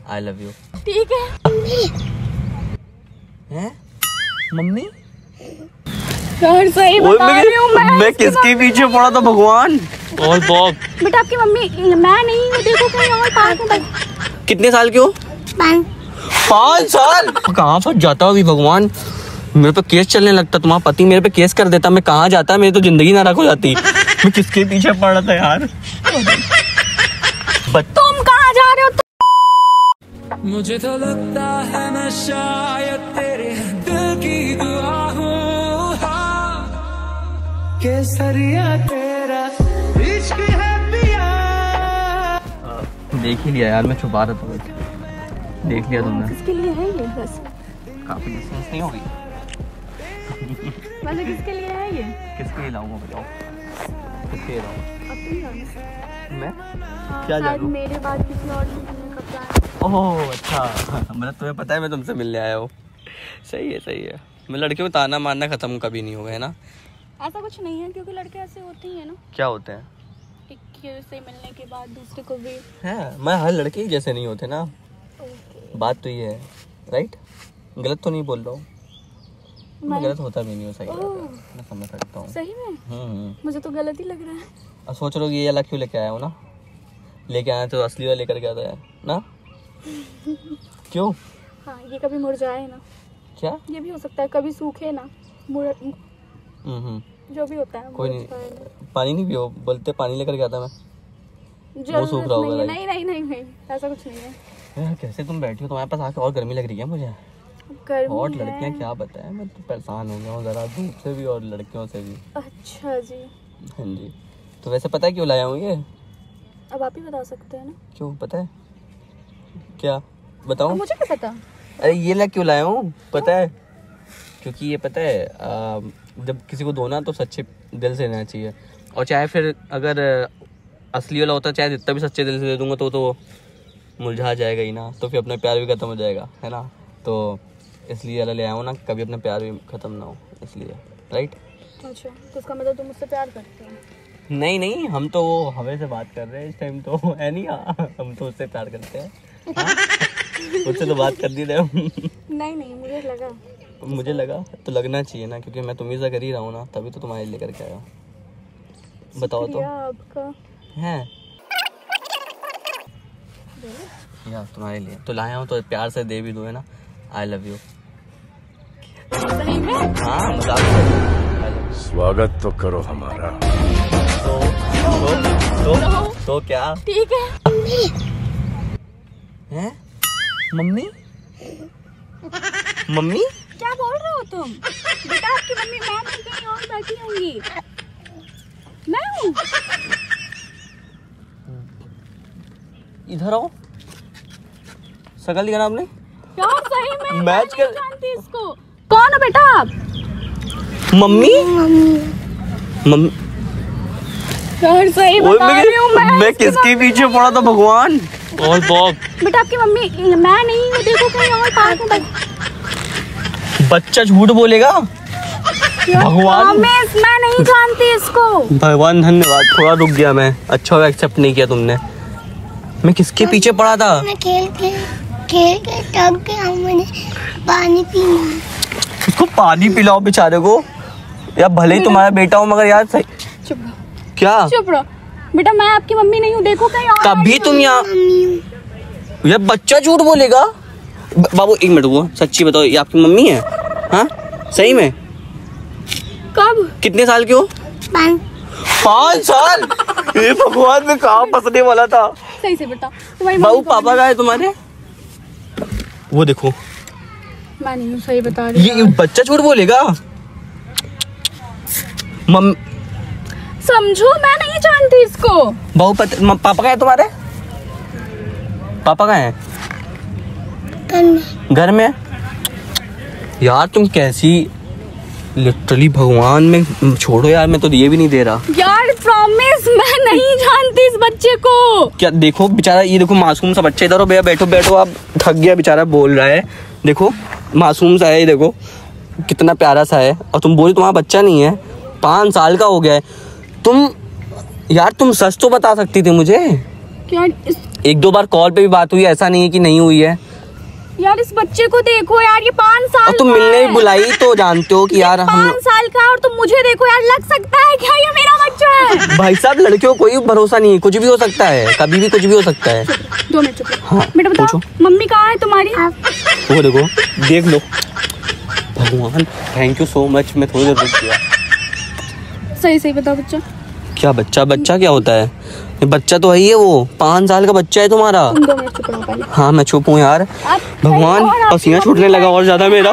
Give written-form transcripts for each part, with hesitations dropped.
I love you. ठीक है। हैं? मम्मी? यार सही बता रही हूँ मैं किसके पीछे पड़ा था भगवान? और बॉब बेटा आपकी मम्मी, मैं नहीं हूँ, देखो कहीं और पास में। कितने साल के हो? 5 साल? कहाँ फंस जाता अभी भगवान। मेरे पे केस चलने लगता, तुम्हारा पति मेरे पे केस कर देता, मैं कहाँ जाता, मेरी तो जिंदगी नाराज हो जाती। मैं किसके पीछे पड़ रहा था यार? तुम कहाँ जा रहे हो? मुझे तो लगता है मैं शायद तेरे दिल की दुआ हूँ, केसरिया तेरा इश्क है पिया। देख ही लिया यार, मैं छुपा रहा था बस। देख लिया तुमने। किसके लिए है ये? बस काफी डिस्टेंस नहीं होगी। वैसे किसके लिए है ये? किसके लिए लाऊंगा बताओ? किसके लिए लाऊंगा? अब तुम जानो। मैं हाँ, क्या शायद जानूं? मेरे बाद किसी और ने का प्लान। ओह अच्छा, मतलब तुम्हें पता है मैं तुमसे मिलने आया हूँ। सही है सही है। मैं लड़कियों को ताना मारना खत्म कभी नहीं होगा, है ना? ऐसा कुछ नहीं है, क्योंकि लड़के ऐसे होते ही है ना। क्या होते हैं? एक से मिलने के बाद दूसरे को भी। है, मैं हर लड़के ही जैसे नहीं होते ना। बात तो ये है, राइट? गलत तो नहीं बोल रहा हूँ मैं। गलत होता भी नहीं हूँ, सही मैं समझ सकता हूँ। सही में? मुझे तो गलत ही लग रहा है। अब सोच रहे हो कि ये अलग क्यों लेके आया हूँ ना? लेके आया तो असली वाला लेकर के आता है ना? क्यों? हाँ, ये कभी मुरझाए ना। क्या? ये भी हो सकता है कभी सूखे ना, जो भी होता है। कोई नहीं, पानी नहीं पियो, बोलते पानी लेकर के आता मैं। वो सूख रहा होगा। नहीं नहीं नहीं नहीं, ऐसा कुछ नहीं है। यार कैसे तुम बैठी हो, तुम्हारे पास आके और गर्मी लग रही है मुझे। और लड़कियां क्या बताएं, मैं तो परेशान हो गया हूँ जरा धूप से भी और लड़कियों से भी। अच्छा जी। हाँ जी। तो वैसे पता है क्यों लाया हूँ ये? अब आप ही बता सकते हैं ना। क्यों पता है? क्या बताऊँ? मुझे क्या पता। अरे ये ला क्यों लाया हूँ पता है? क्योंकि ये पता है जब किसी को दो ना तो सच्चे दिल से लेना चाहिए। और चाहे फिर अगर असली वाला होता, चाहे जितना भी सच्चे दिल से दे दूंगा तो मुरझा जाएगा ही ना, तो फिर अपना प्यार भी खत्म हो जाएगा, है ना? तो इसलिए वाला ले आया हूँ ना, कभी अपना प्यार भी खत्म ना हो, इसलिए। राइट? अच्छा, तो उसका मतलब तुम मुझसे प्यार करते हो? नहीं नहीं, हम तो वो हवे से बात कर रहे हैं इस टाइम तो, है नहीं? हम तो उससे प्यार करते हैं। उससे तो बात कर दी रहे हम। नहीं नहीं, मुझे लगा तो लगना चाहिए ना, क्योंकि मैं तुम्ही से कर ही रहा हूँ ना, तभी तो तुम्हारे लेकर के आया। बताओ तो आपका है यार, तुम्हारे लिए तो लाया हूँ, तो प्यार से दे भी दो, है ना? I love you. सही में? हाँ, स्वागत तो करो हमारा। तो क्या? ठीक है। हैं? मम्मी? मम्मी? क्या बोल रहे हो तुम? बेटा आपकी मम्मी, मैं नहीं, कहीं और बैठी होंगी। मैं हूँ। इधर आओ। शकल दिखा आपने? यार सही में मैच कर। जानती इसको। कौन हो बेटा आप? मम्मी? मम्मी? यार सही बता रही हूँ मैं किसके पीछे पड़ा था भगवान? और बॉब बेटा आपकी मम्मी, मैं नहीं हूँ, देखो कहीं और पास में। बच्चा झूठ बोलेगा? भगवान, मैं नहीं जानती इसको। भगवान धन्यवाद, थोड़ा रुक गया मैं। अच्छा एक्सेप्ट नहीं किया तुमने। मैं किसके पीछे पड़ा था? मैं खेल के तब गया, मैंने पानी पीना। उसको पानी पिलाओ बेचारे को। यार भले ही तुम्हारा बेटा हो, मगर यार सही। चुप रहो। क्या? चुप रहो बेटा, मैं आपकी मम्मी नहीं हूँ, देखो कहीं और। तभी तुम यहाँ। यार बच्चा झूठ बोलेगा। बाबू एक मिनट, वो सच्ची बताओ, ये आपकी मम्मी है? हाँ सही में? कब? कितने साल के हो? 5 साल? ये भगवान, में कहाँ फंसने वाला था। सही से बेटा, तुम्हारी बाबू पापा कहाँ है तुम्हारे? वो देखो। मैं नहीं हूँ, सही बता रही हूँ। ये बच्चा झूठ बोलेगा। समझो, मैं नहीं जानती इसको। बाबू पापा कहाँ है तुम्हारे? पापा कहाँ है? घर में। यार तुम कैसी, लिटरली भगवान में छोड़ो यार, मैं तो ये भी नहीं दे रहा यार। प्रॉमिस, मैं नहीं जानती इस बच्चे को। क्या देखो बेचारा, ये देखो मासूम सा बच्चा। इधर भैया, बैठो बैठो, आप थक गया बेचारा, बोल रहा है। देखो मासूम सा है, ये देखो कितना प्यारा सा है। और तुम बोली तुम्हारा बच्चा नहीं है, 5 साल का हो गया है। तुम यार, तुम सच तो बता सकती थी मुझे। यार एक दो बार कॉल पे भी बात हुई, ऐसा नहीं है कि नहीं हुई है। यार इस बच्चे को देखो यार, ये 5 साल अब तुम का मिलने है। भी बुलाई तो जानते हो कि यार हम 5 साल का, और तुम मुझे देखो यार, लग सकता है क्या ये मेरा बच्चा है? भाई साहब लड़कियों को कोई भरोसा नहीं है, कुछ भी हो सकता है, कभी भी कुछ भी हो सकता है। 2 मिनट चुप रहो। हाँ, बेटा बताओ मम्मी कहाँ है तुम्हारी? वो देखो, देख लो। भगवान थैंक यू सो मच, मैं थोड़ी देर रुक गया। सही सही बताओ बच्चा। क्या बच्चा? बच्चा क्या होता है? ये बच्चा तो है ही है, वो 5 साल का बच्चा है तुम्हारा। तुम 2 मिनट चुप रहो पहले। हाँ मैं चुप हूँ यार। आप भगवान और आपकी पसीना मम्मी छूटने लगा और ज्यादा मेरा।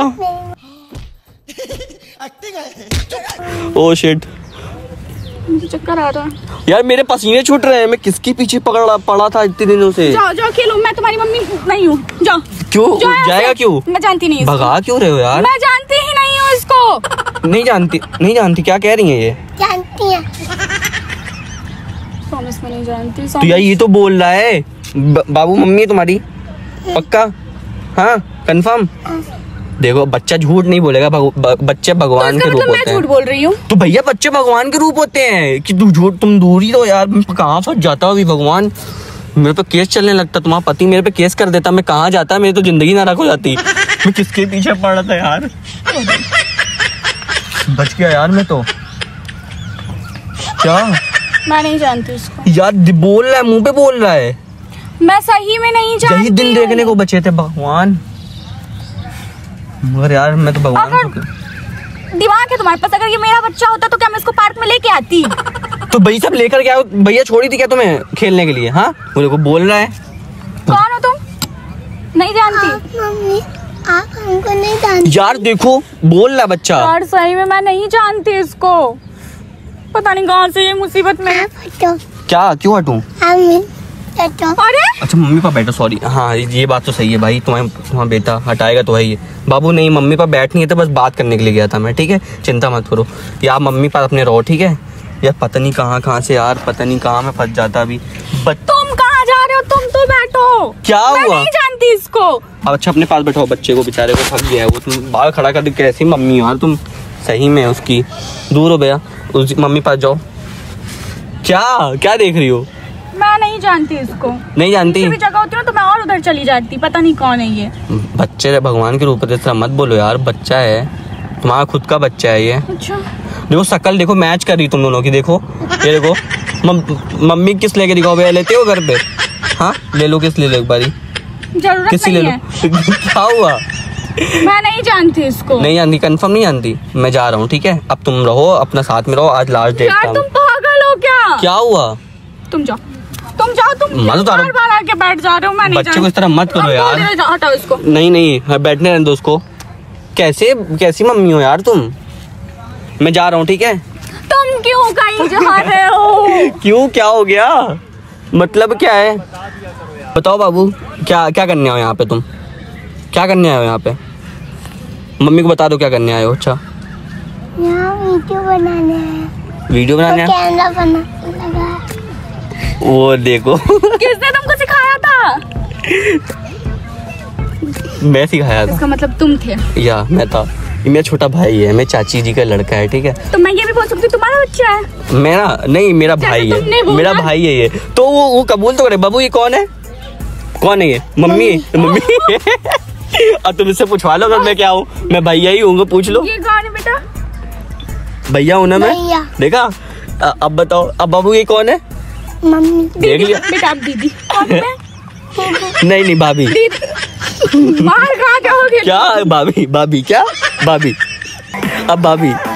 ओह शिट, मुझे चक्कर आ रहा है। यार मेरे पसीने छूट रहे हैं, मैं किसके पीछे पड़ा था इतने दिनों से। जाओ जाओ खेलो, मैं तुम्हारी मम्मी नहीं हूँ, जाओ। क्यों? जाओ यहाँ जाएगा से। क्यों? मैं जानती नहीं इसको। भगा क्यों रहे हो यार? मैं जानती ही नहीं हूँ इसको। नहीं जानती क्या कह रही है ये? जानती है। प्रॉमिस मैं नहीं जानती। तो यार ये तो बोल रहा है बाबू मम्मी है तुम्हारी, पक्का? हाँ कंफर्म? देखो बच्चा झूठ नहीं बोलेगा, बच्चे भगवान के रूप मैं होते झूठ हैं। बोल रही हूँ? तो भैया बच्चे भगवान के रूप होते हैं कि तू झूठ, तुम दूर ही रहो यार। मैं कहाँ फंस जाता अभी, भगवान मेरे पे केस चलने लगता, तुम्हारा पति मेरे पे केस कर देता, मैं कहाँ जाता, मेरी तो जिंदगी नाराज हो जाती। मैं किसके पीछे पड़ रहा था यार? बच गया यार मैं तो। क्या? मैं नहीं जानती इसको। यार बोल रहा है, मुंह पे बोल रहा है। मैं सही में नहीं जानती। यही दिन देखने को बचे थे भगवान, मगर यार मैं तो भगवान दिमाग है तुम्हारे पास? अगर ये मेरा बच्चा होता तो क्या मैं इसको पार्क में लेके आती? तो भैया सब लेकर क्या, भैया छोड़ी थी क्या तुम्हें खेलने के लिए? हाँ मुझे को बोल रहा है। कौन हो तुम? नहीं जानती। मम्मी आप हमको नहीं जानती। यार देखो बोल रहा बच्चा। यार सही में मैं नहीं जानती इसको, पता नहीं कहाँ से ये मुसीबत में। हटो। क्या? क्यों हटूं? हटो। अरे अच्छा मम्मी पापा बैठो, सॉरी। हाँ ये बात तो सही है भाई, तुम्हारा बेटा हटाएगा तो है ही। बाबू नहीं, मम्मी पापा बैठ नहीं है, तो बस बात करने के लिए गया था मैं, ठीक है? चिंता मत करो यार, मम्मी पापा अपने रहो, ठीक है? यार पता नहीं कहाँ से यार, पता नहीं कहाँ मैं फंस जाता अभी। तुम कहाँ जा रहे हो? तुम तो बैठो। क्या मैं हुआ? नहीं जानती इसको। अच्छा अपने पास बैठाओ, बच्चे को बेचारे को थक गया है वो, तुम बाहर खड़ा कर दी। कैसी मम्मी यार तुम, सही में उसकी। दूर हो भैया, उस मम्मी पास जाओ। क्या देख रही हो? मैं नहीं जानती इसको। नहीं जानती? किसी भी जगह होती हूँ तो मैं और उधर चली जाती, पता नहीं कौन है ये। बच्चे भगवान के रूप में तरह मत बोलो यार, बच्चा है तुम्हारा खुद का बच्चा है ये। अच्छा देखो शक्ल देखो, मैच कर रही तुम दोनों की, देखो ये देखो। मम्मी किस लेके दिखाओ भैया, लेते हो घर पे? हाँ ले लो, किस ले लो एक बारी, जरूरत किसी ले नहीं लो। है। क्या हुआ? मैं नहीं जानती इसको। नहीं जानती? कंफर्म नहीं जानती? मैं जा रहा हूँ, ठीक है? अब तुम रहो अपना साथ में रहो, आज लास्ट डेट यार था। तुम पागल हो क्या? क्या हुआ? तुम जाओ तुम मैं तो बार आके बैठ जा रहे हो। मैं नहीं बच्चे को इस तरह मत करो यार। हटाओ इसको। नहीं बैठने रहने दो उसको। कैसी मम्मी हो यार तुम? मैं जा रहा हूँ, ठीक है? तुम क्यों कहीं जा रहे हो? क्यों, क्या हो गया? मतलब क्या है बताओ बाबू, क्या करने आए हो यहाँ पे? तुम क्या करने आए हो यहाँ पे? मम्मी को बता दो क्या करने आए हो। अच्छा यहाँ वीडियो बनाने आए। वीडियो बनाने आए? कैमरा बना लगा। वो देखो किसने तुमको सिखाया था? मैं सिखाया था। इसका मतलब तुम थे? या मैं था, ये मेरा छोटा भाई है, मेरे चाची जी का लड़का है, ठीक है? तो मैं ये भी बोल सकती हूँ तुम्हारा बच्चा है? मेरा नहीं, मेरा भाई तुमने है, बोला। मेरा भाई है ये। तो वो कबूल तो करे। बाबू ये कौन है? कौन है ये? मम्मी अब तुम इससे पूछवा लो अगर मैं क्या हूँ। मैं भैया ही हूँ, पूछ लो। ये कौन है बेटा? भैया हूँ ना मैं। भैया। देखा? अब बताओ, अब बाबू ये कौन है? मम्मी। देख लिया? बेटा आप दीदी। कौन है? नहीं भाभी। दीदी मार खा जाओगे। क्या भाभी? क्या भाभी? अब भाभी